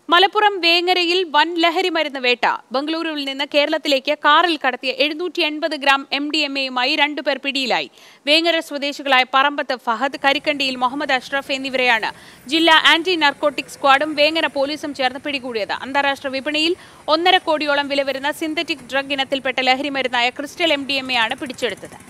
മലപ്പുറം വേങ്ങരയിൽ വൻ ലഹരി മരുന്ന് വേട്ട. ബംഗളൂരുവിൽ നിന്ന് കേരളത്തിലേക്ക് കാറിൽ കടത്തിയ 780 ഗ്രാം MDMA-യുമായി 2 പേർ പിടിയിലായി. വേങ്ങര സ്വദേശികളായ പറമ്പത്ത് ഫഹദ്, കരിക്കണ്ടിയിൽ മുഹമ്മദ് അഷ്റഫ് എന്നിവരെയാണ് ജില്ലാ ആന്റി നാർക്കോട്ടിക് സ്ക്വാഡും വേങ്ങര പോലീസും ചേർന്ന് പിടികൂടിയത്. അന്താരാഷ്ട്ര വിപണിയിൽ 1.5 കോടിയോളം വില വരുന്ന സിന്തറ്റിക് ഡ്രഗ് ഇനത്തിൽപ്പെട്ട ലഹരി മരുന്നായ ക്രിസ്റ്റൽ MDMA ആണ് പിടിച്ചെടുത്തത്.